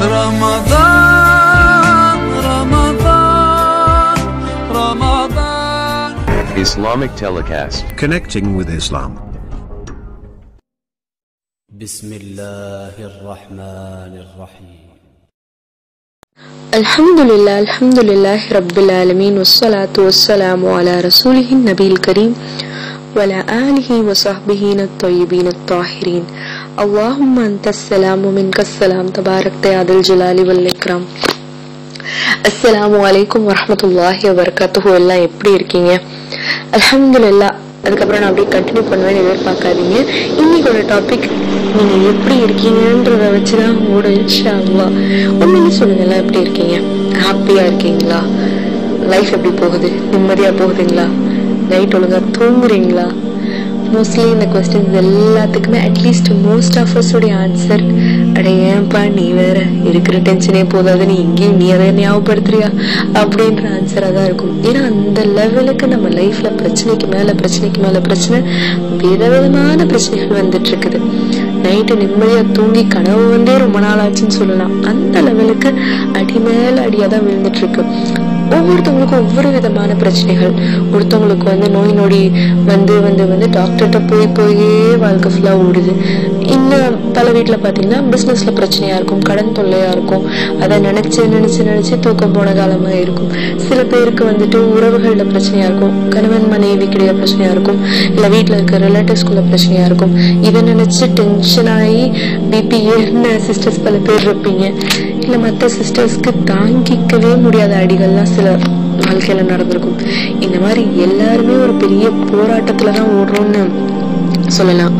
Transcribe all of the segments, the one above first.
Ramadan, Ramadan, Ramadan. Islamic Telecast. Connecting with Islam. Bismillahirrahmanirrahim. Alhamdulillahi Rabbil Alameen wassalatu wassalamu ala rasulihin nabil kareem wa ala alihi wa sahbihi at-tayyibin at-tahirin. Allahumma antas salamu minkas salam tabarakta ya dal jalali wal ikram. Assalamu alaikum wa rahmatullahi wa barakatuhu. எல்லாம் எப்படி இருக்கீங்க? அல்ஹம்துலில்லாஹ். அதுக்கப்புறம் நான் அப்படியே continue பண்ணுவேன்னு எதிர்பார்க்காதீங்க. இன்னைக்கு ஒரு டாபிக் நீங்கள் எப்படி இருக்கீங்கன்றத வச்சு தான் ஓடும். இன்ஷா அல்லாஹ். உண்மையிலே சொல்லுங்க, எல்லாம் எப்படி இருக்கீங்க? ஹாப்பியாக இருக்கீங்களா? லைஃப் எப்படி போகுது? நிம்மதியாக போகுதுங்களா? நைட் ஒழுங்காக தூங்குறீங்களா? மோஸ்ட்லி இந்த கொஸ்டின்ஸ் எல்லாத்துக்குமே அட்லீஸ்ட் மோஸ்ட் ஆஃப் அஸோடைய ஆன்சர், அட ஏன்பா நீ வேற இருக்கிற டென்ஷனே போதாது, நீ எங்கேயும் நீ அதை ஞாபகப்படுத்துறியா அப்படின்ற ஆன்சராக தான் இருக்கும். ஏன்னா அந்த லெவலுக்கு நம்ம லைஃப்ல பிரச்சனைக்கு மேலே பிரச்சனை, விதவிதமான பிரச்சனைகள் வந்துட்டு இருக்குது. நைட்டு நிம்மதியாக தூங்கி கனவு வந்தே ரொம்ப நாள் ஆச்சுன்னு சொல்லலாம். அந்த லெவலுக்கு அடி மேல அடியாக தான் விழுந்துட்டு இருக்கு. ஒவ்வொருத்தவங்களுக்கும் ஒவ்வொரு விதமான பிரச்சனைகள். ஒருத்தவங்களுக்கு நோய் நொடி வந்து டாக்டர்கிட்ட போயே வாழ்க்கை ஃபுல்லாக ஓடுது. இன்னும் பல வீட்டில் பார்த்தீங்கன்னா பிஸ்னஸ்ல பிரச்சனையா இருக்கும், கடன் தொல்லையா இருக்கும், அதை நினைச்சு தூக்கம் போன காலமாக இருக்கும். சில பேருக்கு உறவுகளில் பிரச்சனையா இருக்கும், கணவன் மனைவி கிடையாது பிரச்சனையா இருக்கும், இல்லை வீட்டில் இருக்க ரிலேட்டிவ்ஸ்குள்ள பிரச்சனையா இருக்கும். இதை நினைச்சு டென்ஷன் ஆகி பிபி ஏறின சிஸ்டர்ஸ் பல பேர் இருப்பீங்க. இல்லை மற்ற சிஸ்டர்ஸ்க்கு தாங்கிக்கவே முடியாத அடிகள்லாம் சில வாழ்க்கையில நடந்திருக்கும். இந்த மாதிரி எல்லாருமே ஒரு பெரிய போராட்டத்துலதான் ஓடுறோம்னு சொல்லலாம்.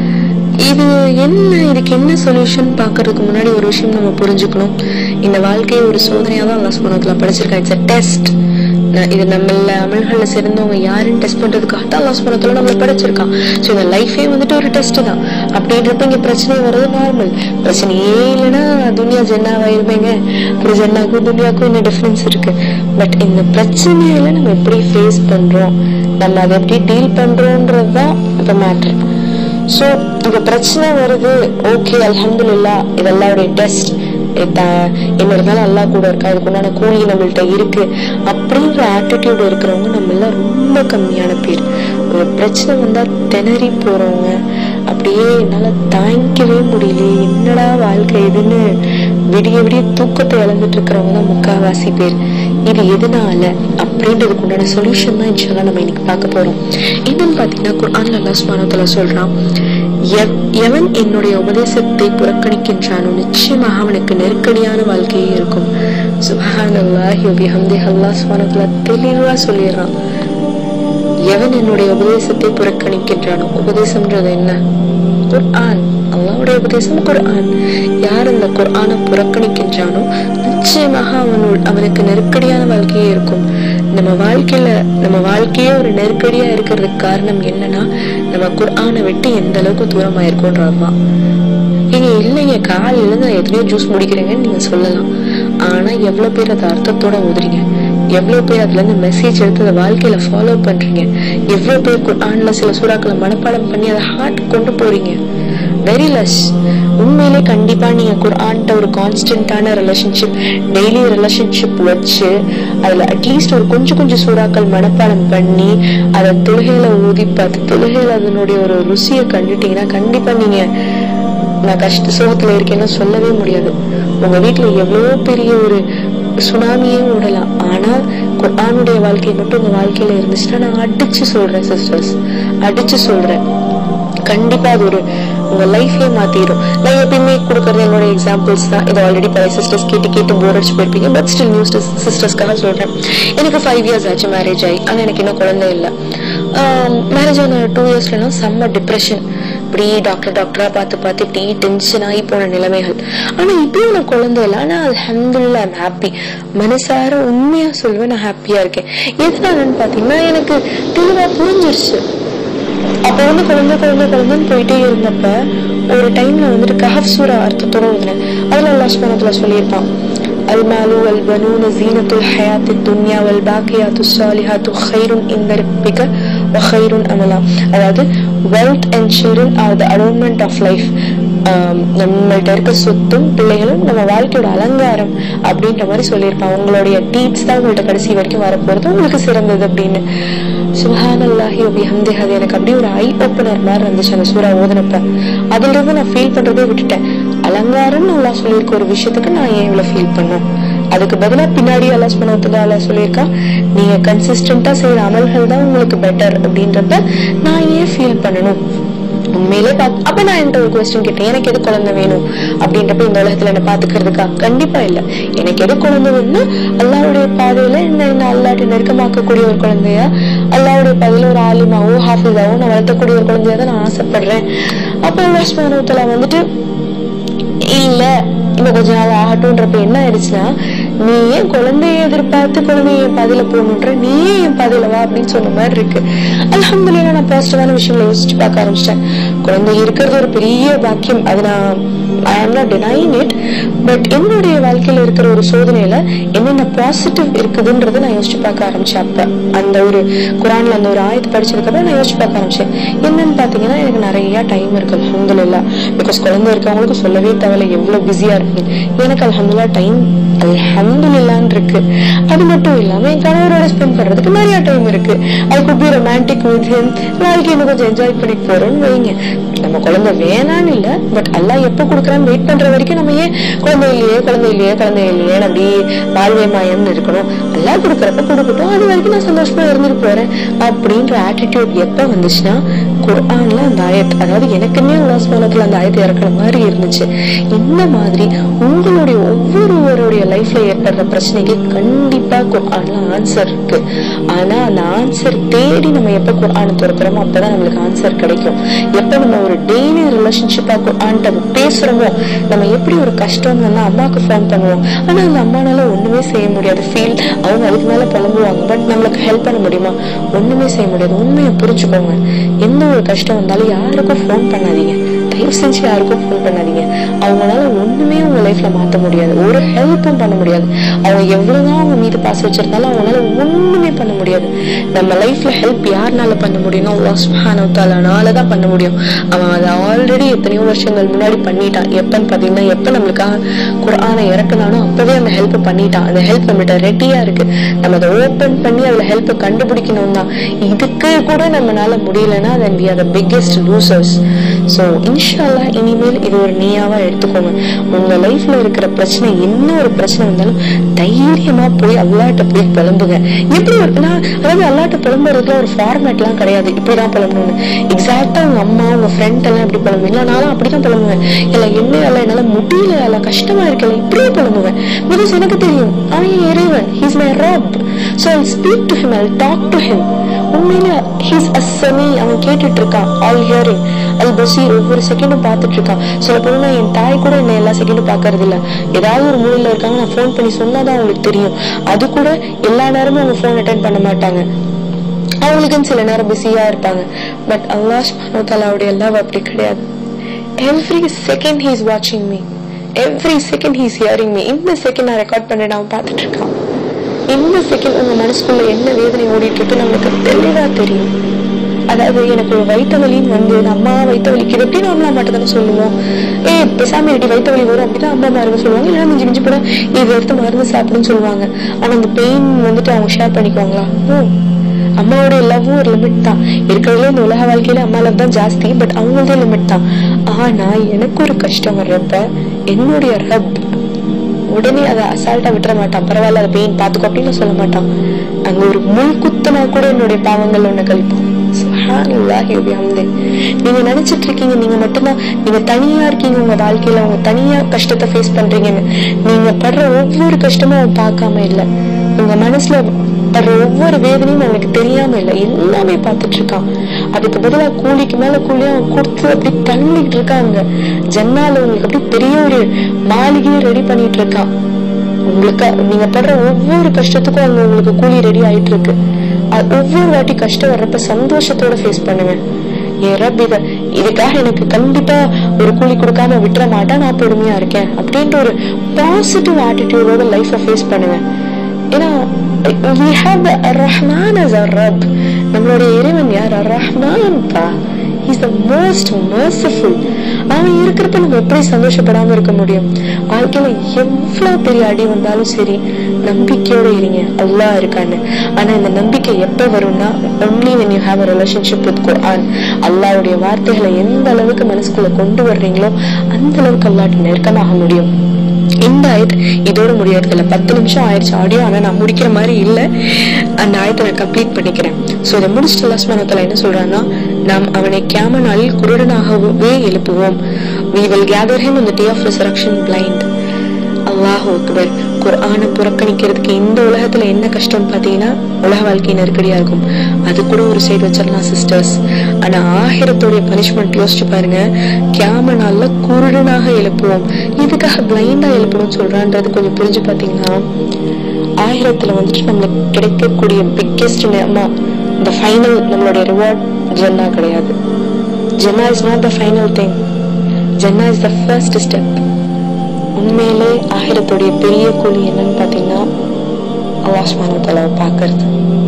இதுக்கு என்ன சொல்யூஷன் பாக்குறதுக்கு முன்னாடி ஒரு விஷயம் நம்ம புரிஞ்சுக்கணும். இந்த வாழ்க்கையை ஒரு சோதனையா தான் அல்லாஹ் சுப்ஹானஹு வ தஆலா படைச்சிருக்கான். It's a test. இது நம்மள அமல்கள்ல சிறந்தவங்க யாருன்னு டெஸ்ட் பண்றதுக்காக தான் அல்லாஹ் சுப்ஹானஹு வ தஆலா நம்மள படைச்சிருக்கான். ஸோ இந்த லைஃபே ஒரு டெஸ்ட் தான். அப்படின்றப்ப இங்க பிரச்சனை வர்றது நார்மல். பிரச்சனையே இல்லைன்னா துனியா ஜென்னாவாயிருமேங்க. ஒரு ஜென்னாக்கும் துனியாக்கும் என்ன டிஃபரன்ஸ் இருக்கு? பட் இந்த பிரச்சனையில நம்ம எப்படி ஃபேஸ் பண்றோம், நம்ம அதை எப்படி டீல் பண்றோம்ன்றதுதான் இப்ப மேட்டர். ஸோ இந்த பிரச்சனை வருது, ஓகே அல்ஹம்துலில்லாஹ், இது அல்லாஹ்வுடைய டெஸ்ட். என்ன இருந்தாலும் அல்லாஹ் கூட இருக்கா, அதுக்கு உண்டான கூலி நம்மள்கிட்ட இருக்கு அப்படின்ற ஆட்டிடியூட் இருக்கிறவங்க நம்ம எல்லாம் ரொம்ப கம்மியான பேர். ஒரு பிரச்சனை வந்தா திணறி போறவங்க, அப்படியே என்னால தாங்கிக்கவே முடியல, என்னடா வாழ்க்கை இதுன்னு விடிய தூக்கத்தை இழந்துட்டு இருக்கிறவங்க தான் முக்காவாசி பேர். இது எதனால அப்படின்றதுக்கு உண்டான சொல்யூஷன் தான் இன்ஷா அல்லாஹ் நம்ம இன்னைக்கு பார்க்க போறோம். என்னன்னு பாத்தீங்கன்னா, குர்ஆன்ல அல்லாஹ் சுப்ஹானஹு வ தஆலா சொல்றான், எவன் என்னுடைய உபதேசத்தை புறக்கணிக்கின்றானோ நிச்சயமாக அவனுக்கு நெருக்கடியான வாழ்க்கையே இருக்கும். சுப்ஹானல்லாஹி வ பிஹம்திஹி. அல்லாஹ் சுப்ஹானஹு வ தஆலா தெளிவா சொல்லிடுறான், எவன் என்னுடைய உபதேசத்தை புறக்கணிக்கின்றானோ. உபதேசம்ன்றது என்ன? குர்ஆன். அல்லாஹ்வுடைய உபதேசம் குர்ஆன். யார் அந்த குர்ஆனை புறக்கணிக்கின்றானோ நிச்சயமாக அவனுக்கு நெருக்கடியான வாழ்க்கையே இருக்கும். நம்ம வாழ்க்கையே ஒரு நெருக்கடியா இருக்கிறதுக்கு காரணம் என்னன்னா, நம்ம குர்ஆனை விட்டு எந்த அளவுக்கு தூரமா இருக்கோன்றதுதான். நீங்க இல்லைங்க காலையில இருந்து நான் எத்தனையோ ஜூஸ் முடிக்கிறேங்கன்னு நீங்க சொல்லலாம். ஆனா எவ்வளவு பேர் அதை அர்த்தத்தோட ஓதுறீங்க? எவ்வளவு பேர் அதுல இருந்து மெசேஜ் எடுத்து அதை வாழ்க்கையில ஃபாலோ பண்றீங்க? எவ்வளவு பேர் குர்ஆன்ல சில சூறாக்களை மனப்பாடம் பண்ணி அதை ஹார்ட் கொண்டு போறீங்க? Very less. உண்மையிலே கண்டிப்பா நீங்க குர்ஆன்ட்ட ஒரு கான்ஸ்டன்டான ரிலேஷன்ஷிப், டெய்லி ரிலேஷன்ஷிப் வச்சு அதுல அட்லீஸ்ட் ஒரு கொஞ்சம் சூறாக்கள் மனப்பாடம் பண்ணி அதை தொழுகையில ஊதி பார்த்து தொழுகையில அதனுடைய ஒரு ருசியை கண்டுட்டீங்கன்னா கண்டிப்பா நீங்க நான் கஷ்ட சோகத்துல இருக்கேன்னு சொல்லவே முடியாது. உங்க வீட்டுல எவ்வளவோ பெரிய ஒரு சுனாமியே ஓடலாம், ஆனா குர்ஆனுடைய வாழ்க்கை மட்டும் உங்க வாழ்க்கையில இருந்துச்சுன்னா நான் அடிச்சு சொல்றேன் சிஸ்டர்ஸ், அடிச்சு சொல்றேன், கண்டிப்பா அது ஒரு உங்க லைஃபே மாத்திரும். நான் எப்பயுமே கொடுக்கறது என்னோட எக்ஸாம்பிள்ஸ் தான். இது ஆல்ரெடி பழைய சிஸ்டர்ஸ் கேட்டு போர் அடிச்சு போயிருப்பீங்க. பட் ஸ்டில் நியூ சிஸ்டர்ஸ்க்காக சொல்றேன். எனக்கு 5 years ஆச்சு மேரேஜ் ஆகி, ஆனா எனக்கு இன்னும் குழந்தை இல்லை. மேரேஜ் ஆன 2 yearsலாம் செம்ம டிப்ரெஷன். இப்படி டாக்டரா பார்த்து இப்படி டென்ஷன் ஆகி போன நிலைமைகள். ஆனா இப்பயும் எனக்கு குழந்தை இல்லை, ஆனா அல்ஹம்துலில்லாஹ் ஐம் ஹாப்பி. மனசார உண்மையா சொல்லுவேன், நான் ஹாப்பியா இருக்கேன். எதனாலன்னு பாத்தீங்கன்னா எனக்கு தெளிவா புரிஞ்சிருச்சு. அப்ப குழந்தைன்னு போயிட்டே இருந்தப்ப ஒரு டைம்ல கஹஃப் சூரா அர்த்தத்தோட ஓதுனேன். அதுல அல்லாஹ் சுப்ஹானஹு வ தஆலா சொல்லியிருப்பான், المال والبنون زينة الحياة الدنيا والباقيات الصالحات خير عند ربك وخير أملا. அதாவது wealth and children are the adornment of life. நம்மள்ட்ட இருக்க சொத்தும் பிள்ளைகளும் நம்ம வாழ்க்கையோட அலங்காரம் அப்படின்ற மாதிரி சொல்லியிருப்பான். உங்களுடைய டீட்ஸ் தான் உங்கள்ட்ட கடைசி வரைக்கும் வரப்போறது, உங்களுக்கு சிறந்தது அப்படின்னு. சுப்ஹானல்லாஹி வ பிஹம்திஹி, அது எனக்கு அப்படியே ஒரு ஐ ஓப்பனர் மாதிரி இருந்துச்சு அந்த சூரா ஓதுனப்ப. அதுல இருந்து நான் ஃபீல் பண்றதே விட்டுட்டேன். அலங்காரம்னு அல்லாஹ் சொல்லியிருக்க ஒரு விஷயத்துக்கு நான் ஏன் இவ்வளவு ஃபீல் பண்ணும்? அதுக்கு பதிலா பின்னாடி அல்லாஹ் சுப்ஹானஹு வ தஆலா சொல்லியிருக்கா, நீங்க கன்சிஸ்டன்டா செய்யற அமல்கள் தான் உங்களுக்கு பெட்டர் அப்படின்றத நான் ஏன் ஃபீல் பண்ணணும்? உண்மையிலே அப்ப நான் என்கிட்ட ஒரு கொஸ்டின் கேட்டேன், எனக்கு எது குழந்தை வேணும் அப்படின்றப்ப இந்த உலகத்துல என்ன பாத்துக்கிறதுக்கா? கண்டிப்பா இல்ல. எனக்கு எது குழந்தை வேணும்னா அல்லாஹ்வுடைய பாதையில என்ன அல்லாஹ்ட்ட நெருக்கமாக்கக்கூடிய ஒரு குழந்தையா, அல்லாஹ்வுடைய பாதையில ஒரு ஆலிமாவோ ஹாஃபிஸாவோ நான் வளர்த்தக்கூடிய ஒரு குழந்தையா தான் நான் ஆசைப்படுறேன். அப்ப அல்லாஹ் சுப்ஹானஹு வ தஆலா வந்துட்டு இல்ல இன்னும் கொஞ்ச நாள் ஆகட்டும்ன்றப்ப என்ன ஆயிடுச்சுன்னா, நீ ஏன் குழந்தைய எதிர்பார்த்து குழந்தைய என் பாதையில போகணுன்ற, நீ ஏன் என் பாதையில வா அப்படின்னு சொன்ன மாதிரி இருக்கு. அல்ஹம்துலில்லாஹ் நான் பாசிட்டிவான விஷயங்களை யோசிச்சு பார்க்க ஆரம்பிச்சிட்டேன். குழந்தை இருக்கிறது ஒரு பெரிய பாக்கியம், அது நான் I am not denying it. But என்னுடைய வாழ்க்கையில இருக்கிற ஒரு சோதனையில என்னென்ன பாசிட்டிவ் இருக்குதுன்றதை நான் யோசிச்சு பார்க்க ஆரம்பிச்சேன். அப்ப அந்த ஒரு குரான்ல அந்த ஒரு ஆயத்தை படிச்சதுக்கப்புறம் நான் யோசிச்சு பார்க்க ஆரம்பிச்சேன். என்னன்னு பாத்தீங்கன்னா, எனக்கு நிறைய டைம் இருக்கு அல்ஹம்துலில்லாஹ். பிகாஸ் குழந்தை இருக்கவங்களுக்கு சொல்லவே தேவையில்ல எவ்வளவு பிஸியா இருக்கு. எனக்கு அல்ஹம்துலில்லாஹ் டைம் அல்ஹம்துலில்லாஹ்னு இருக்கு. அது மட்டும் இல்லாம என் கணவரோட ஸ்பெண்ட் பண்றதுக்கு நிறைய டைம் இருக்கு. I could be romantic with him. வாழ்க்கை இன்னும் கொஞ்சம் என்ஜாய் பண்ணி போறோம்னு வைங்க. நம்ம குழந்தை வேணான்னு இல்ல, பட் அல்லாஹ் எப்ப கொடுக்குறான்னு வெயிட் பண்ற வரைக்கும் நம்ம ஏன் குழந்தை இல்லையே அப்படி வாழ்வே மாயம்னு இருக்கணும்? அல்லாஹ் கொடுக்கறப்ப கொடுக்கட்டும், அது வரைக்கும் நான் சந்தோஷமா இருந்துட்டு போறேன் அப்படின்ற ஆட்டிடியூட் எப்ப வந்துச்சுன்னா, குர்ஆன்ல அந்த ஆயத், அதாவது எனக்குன்னே அல்லாஹ் சுப்ஹானஹு அந்த ஆயத்தை இறக்குற மாதிரி இருந்துச்சு. இந்த மாதிரி உங்களுடைய ஒவ்வொருவருடைய லைஃப்ல ஏற்படுற பிரச்சனைக்கு கண்டிப்பா குர்ஆன்ல ஆன்சர் இருக்கு. ஆனா அந்த ஆன்சர் தேடி நம்ம எப்ப குர்ஆனை திறக்கிறோமோ அப்பதான் நம்மளுக்கு ஆன்சர் கிடைக்கும். எப்ப நம்ம ஒரு டெய்லி ரிலேஷன்ஷிப்பா குர்ஆன்ட்ட பேசுறோமோ, நம்ம எப்படி ஒரு கஷ்டம் வந்தா அம்மாவுக்கு ஃபோன் பண்ணுவோம், ஆனா அந்த அம்மானால ஒண்ணுமே செய்ய முடியாது. ஃபீல் அவங்க அதுக்கு மேல புலம்புவாங்க, பட் நம்மளுக்கு ஹெல்ப் பண்ண முடியுமா? ஒண்ணுமே செய்ய முடியாது. உண்மையை புரிஞ்சுக்கோங்க. எந்த ஒரு கஷ்டம் வந்தாலும் யாருக்கும் ஃபோன் பண்ணாதீங்க, தயவு செஞ்சு யாருக்கும் ஃபோன் பண்ணாதீங்க. அவங்களால ஒண்ணுமே உங்க லைஃப்ல மாத்த முடியாது, ஒரு ஹெல்ப்பும் பண்ண முடியாது. அவங்க எவ்வளவுதான் அவங்க மீது பாச வச்சிருந்தாலும் அவங்களால ஒண்ணுமே பண்ண முடியாது. நம்ம லைஃப்ல ஹெல்ப் யாருனால பண்ண முடியும்னா அல்லாஹ் சுப்ஹானஹு வ தஆலானால தான் பண்ண முடியும். அவன் அதை ஆல்ரெடி எத்தனையோ வருஷங்கள் முன்னாடி பண்ணிட்டான். எப்பன்னு பாத்தீங்கன்னா, எப்ப நம்மளுக்காக குர்ஆனை இறக்குனானோ அப்பவே அந்த ஹெல்ப் பண்ணிட்டான். அந்த ஹெல்ப் நம்மகிட்ட ரெடியா இருக்கு. நம்ம அதை ஓபன் பண்ணி அதுல ஹெல்ப் கண்டுபிடிக்கணும் தான். இதுக்கு கூட நம்மளால முடியலன்னா then we are the biggest losers. So இன்ஷாஅல்லாஹ் இனிமேல் இது ஒரு நீயாவா எடுத்துக்கோங்க. உங்க லைஃப்ல இருக்கிற பிரச்சனை என்ன ஒரு பிரச்சனை வந்தாலும் தைரியமா போய் அல்லாஹ்ட்ட போய் புலம்புங்க. எப்படி இருக்குன்னா, அதாவது அல்லாஹ்ட்ட புலம்புறதுல ஒரு ஃபார்மேட்லாம் கிடையாது, இப்படிதான் புலம்பணும்னு. எக்ஸாக்டா உங்க அம்மா உங்க ஃப்ரெண்ட் எல்லாம் எப்படி புலம்புவீங்களா, நானும் அப்படிதான் புலம்புவேன். இல்லை என்ன எல்லாம் என்னால முடியல, எல்லாம் கஷ்டமா இருக்கல, இப்படியே புலம்புவேன். பிகாஸ் எனக்கு தெரியும் அவன் இறைவன், he is my Rabb. So I'll speak to him, I'll talk to him. உண்மையில he's as-sami, அவன் கேட்டுட்டு இருக்கான், all hearing, al-basir, ஒவ்வொரு செகண்டும் பார்த்துட்டு இருக்கான். சொல்ல போனா என் தாய் கூட என்ன எல்லா செகண்டும் பாக்குறது இல்ல. ஏதாவது ஒரு மூலையில இருக்காங்க, நான் போன் பண்ணி சொன்னாதான் அவங்களுக்கு தெரியும். அது கூட எல்லா நேரமும் அவங்க போன் அட்டென்ட் பண்ண மாட்டாங்க, அவங்களுக்குன்னு சில நேரம் பிஸியா இருப்பாங்க. பட் அல்லாஹ் சுப்ஹானஹு வ தஆலாவுடைய லவ் அப்படி கிடையாது. Every second he is watching me, every second he is hearing me. இந்த செகண்ட் நான் ரெக்கார்ட் பண்ணி அவன் பார்த்துட்டு இருக்கான். இந்த செகண்ட் உங்க மனசுக்குள்ள என்ன வேதனை ஓடிட்டு இருக்கு நமக்கு தெளிவா தெரியும். அதாவது எனக்கு ஒரு வயிற்று வலின்னு வந்து அம்மா வயிற்று வலிக்குது அப்படின்னு நம்மளா மட்டும் தானே சொல்லுவோம். பேசாம எப்படி வயிற்று வலி வரும் அப்படின்னா அம்மா மாருங்க சொல்லுவாங்க, இல்லைன்னா மிஞ்சி மிஞ்சி போட இது எடுத்து மருந்து சாப்பிடுன்னு சொல்லுவாங்க. ஆனா அந்த பெயின் வந்துட்டு அவங்க ஷேர் பண்ணிக்குவாங்களா? அம்மாவோட லவ்வும் ஒரு லிமிட் தான். இருக்கிறதுல இந்த உலக வாழ்க்கையில அம்மா லவ் தான் ஜாஸ்தி, பட் அவங்களதே லிமிட் தான். ஆனா எனக்கு ஒரு கஷ்டம் வர்றப்ப என்னுடைய ரப் உடனே அதை அசால்ட்டா விட்டுற மாட்டான். பரவாயில்ல, அதை பெயின் பாத்துக்கோ அப்படின்னு சொல்ல மாட்டான். அங்க ஒரு முள் குத்துனா கூட என்னுடைய பாவங்கள் ஒண்ணு கழிப்போம். சுப்ஹானல்லாஹி வ பிஹம்திஹி. நீங்க நினைச்சிட்டு இருக்கீங்க நீங்க மட்டும்தான், நீங்க தனியா இருக்கீங்க உங்க வாழ்க்கையில, உங்க தனியா கஷ்டத்தை ஃபேஸ் பண்றீங்கன்னு. நீங்க படுற ஒவ்வொரு கஷ்டமும் அவன் பார்க்காம இல்ல, உங்க மனசுல படுற ஒவ்வொரு வேதனையும் அவனுக்கு தெரியாம இல்ல, எல்லாமே பார்த்துட்டு இருக்கான். அதுக்கு பதிலா கூலிக்கு மேல கூலியா அவன் கொடுத்து அப்படி தள்ளிட்டு இருக்காங்க. ஜன்னால உங்களுக்கு அப்படி பெரிய ஒரு மாளிகையை ரெடி பண்ணிட்டு இருக்கான். உங்களுக்கு நீங்க படுற ஒவ்வொரு கஷ்டத்துக்கும் அவங்க உங்களுக்கு கூலி ரெடி ஆயிட்டு இருக்கு. ஒவ்வொரு வாட்டி கஷ்டம் வர்றப்ப சந்தோஷத்தோட ஃபேஸ் பண்ணுவேன். என் ரப் இதுக்காக எனக்கு கண்டிப்பா ஒரு கூலி கொடுக்காம விட்டுற மாட்டேன், நான் பொறுமையா இருக்கேன் அப்படின்ற ஒரு பாசிட்டிவ் ஆட்டிடியூடோட லைஃபை ஃபேஸ் பண்ணுவேன். ஏன்னா we have the Ar-Rahman as our Rabb. நம்மளுடைய இறைவன் யார்? Ar-Rahman பா. He is the most merciful. அவன் இருக்கிறப்ப நம்ம எப்படி சந்தோஷப்படாம இருக்க முடியும்? வாழ்க்கையில எவ்வளவு பெரிய அடி வந்தாலும் சரி, நம்பிக்கையோட இருங்க, அல்லாஹ் இருக்கான்னு. ஆனா இந்த நம்பிக்கை எப்ப வரும்னா, only when you have a relationship with Quran. அல்லாஹ்வுடைய வார்த்தைகளை எந்த அளவுக்கு மனசுக்குள்ள கொண்டு வர்றீங்களோ அந்த அளவுக்கு அல்லாஹ்ட்ட நெருக்கமாக முடியும். இந்த ஆயத் இதோட முடியறதில்ல. 10 நிமிஷம் ஆயிடுச்சு ஆடியோ, ஆனா நான் முடிக்கிற மாதிரி இல்லை. அந்த ஆயத்தை நான் கம்ப்ளீட் பண்ணிக்கிறேன். ஸோ இதை முடிச்சுட்டு அல்லாஹ் சுப்ஹானஹு வ தஆலா என்ன சொல்றான்னா, நாம் அவனை கியாமத் நாளில் குருடனாகவே எழுப்புவோம். We will gather him on the day of resurrection blind. அல்லாஹு அக்பர். குர்ஆனை புறக்கணிக்கிறதுக்கு இந்த உலகத்துல என்ன கஷ்டம் பாத்தீங்கன்னா, உலக வாழ்க்கை நெருக்கடியா இருக்கும். அது கூட ஒரு சைடு வச்சிடலாம் சிஸ்டர்ஸ். ஆனா ஆகிரத்தோடைய பனிஷ்மெண்ட் யோசிச்சு பாருங்க. கியாமத் நாள்ல குருடனாக எழுப்புவோம். இதுக்காக பிளைண்டா எழுப்பணும்னு சொல்றான்றது கொஞ்சம் புரிஞ்சு பாத்தீங்கன்னா, ஆகிரத்துல வந்துட்டு நம்மளுக்கு கிடைக்கக்கூடிய பிக்கெஸ்ட் இந்த ஃபைனல் நம்மளுடைய ரிவார்ட் ஜன்னா கிடையாது. ஜன்னா is not the final thing. ஜன்னா இஸ் த ஃபர்ஸ்ட் ஸ்டெப். உண்மையிலே ஆகிரத்துடைய பெரிய கூலி என்னன்னு பாத்தீங்கன்னா, அல்லாஹ் சுப்ஹானஹு வ தஆலாவை பார்க்கிறது.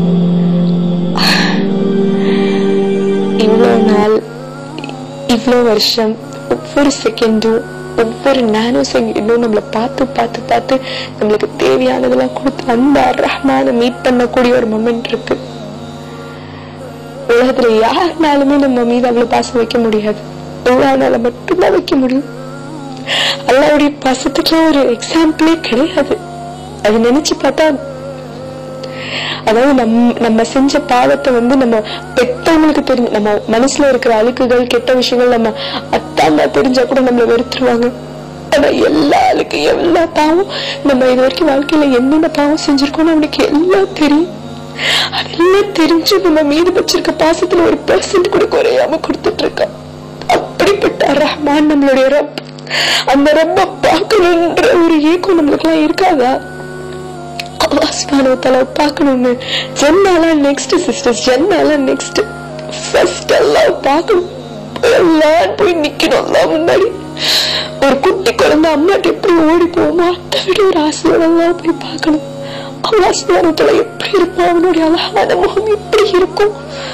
இவ்வளோ நாள், இவ்வளோ வருஷம், ஒவ்வொரு செகண்டும், ஒவ்வொரு நானோ செகண்டும் நம்மளை பார்த்து பார்த்து பார்த்து நம்மளுக்கு தேவையானதெல்லாம் கொடுத்து அந்த அர்-ரஹ்மானை மீட் பண்ணக்கூடிய ஒரு மொமெண்ட் இருக்கு. உலகத்துல யாருனாலுமே நம்ம மீது அவ்வளவு பாசம் வைக்க முடியாது. அல்லாஹ்னால மட்டும்தான் வைக்க முடியும். அல்லாஹ்வுடைய பாசத்துக்கு ஒரு எக்ஸாம்பிளே கிடையாது. அது நினைச்சு பார்த்தா, அதாவது நம்ம செஞ்ச பாவத்தை நம்ம பெற்றவங்களுக்கு தெரிஞ்சு, நம்ம மனசுல இருக்கிற அழுக்குகள், கெட்ட விஷயங்கள் நம்ம அத்தாமா தெரிஞ்சா கூட நம்மள வெறுத்துருவாங்க. ஆனா எல்லா அழுக்கு, எல்லா பாவம், நம்ம இது வரைக்கும் வாழ்க்கையில என்னென்ன பாவம் செஞ்சிருக்கோம்னு அவனுக்கு எல்லாம் தெரியும். அதெல்லாம் தெரிஞ்சு நம்ம மீது வச்சிருக்க பாசத்துல ஒரு % கூட குறையாம கொடுத்துட்டு இருக்கான். அப்படிப்பட்ட ரஹ்மான் நம்மளுடைய ரப். அந்த ரப்ப பார்க்கணுன்ற ஒரு ஏக்கம் நம்மளுக்கு எல்லாம் இருக்காதா? அல்லாஹ் சுப்ஹானஹு வ தஆலா பார்க்கணும்னு ஜன்னால நெக்ஸ்ட் சிஸ்டர்ஸ், ஜன்னால நெக்ஸ்ட். ஃபர்ஸ்ட் அல்லாஹ் பார்க்கணும். எல்லாம் போய் நிக்கணும் அல்லாஹ் முன்னாடி. ஒரு குட்டி குழந்தை அம்மாட்ட எப்படி ஓடி போவோமோ அதை விட ஒரு ஆசையோட எல்லாம் போய் பார்க்கணும். அல்லாஹ் சுப்ஹானஹு வ தஆலா எப்படி இருப்பான், அவனுடைய அழகான முகம் எப்படி இருக்கும்.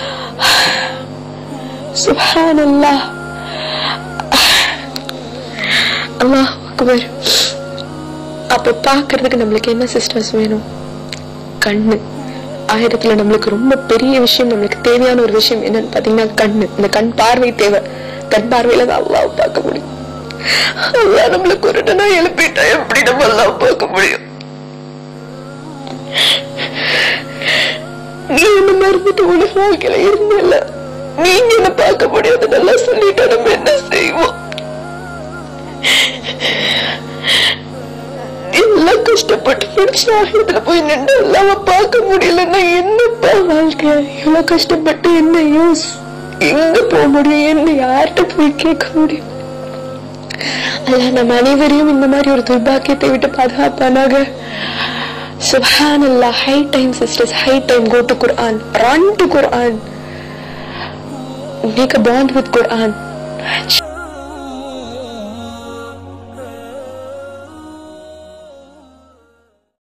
சுப்ஹானல்லாஹ், அல்லாஹ் அக்பர். அப்ப பாக்குறதுக்கு நம்மளுக்கு என்ன சிஸ்டர்ஸ் வேணும்? கண்ணு. ஆயிரத்துல நம்மளுக்கு ரொம்ப பெரிய விஷயம், நம்மளுக்கு தேவையான ஒரு விஷயம் என்னன்னு பாத்தீங்கன்னா கண்ணு. இந்த கண் பார்வை தேவை. கண் பார்வையில தான் அல்லாஹ் பார்க்க முடியும். அல்லாஹ் நம்மளுக்கு ஒரு இடனா எழுப்பிட்டா எப்படி நம்ம அல்லாஹ் பார்க்க முடியும்? நீ என்ன மறந்துட்டு உலக வாழ்க்கையில இருந்தில்ல, நீங்க என்ன பார்க்க முடியாது நல்லா சொல்லிட்டா நம்ம என்ன செய்வோம்? எல்லாம் கஷ்டப்பட்டு படிச்சு போய் நின்று எல்லாம் பார்க்க முடியலன்னா என்னப்பா வாழ்க்கை? இவ்வளவு கஷ்டப்பட்டு என்ன யூஸ்? எங்க போக முடியும்? என்ன யார்கிட்ட போய் கேட்க முடியும்? அல்ல நம்ம அனைவரையும் இந்த மாதிரி ஒரு துர்பாக்கியத்தை விட்டு பாதுகாப்பானாக. Subhanallah, high time sisters, high time. Go to Quran, run to Quran, make a bond with Quran.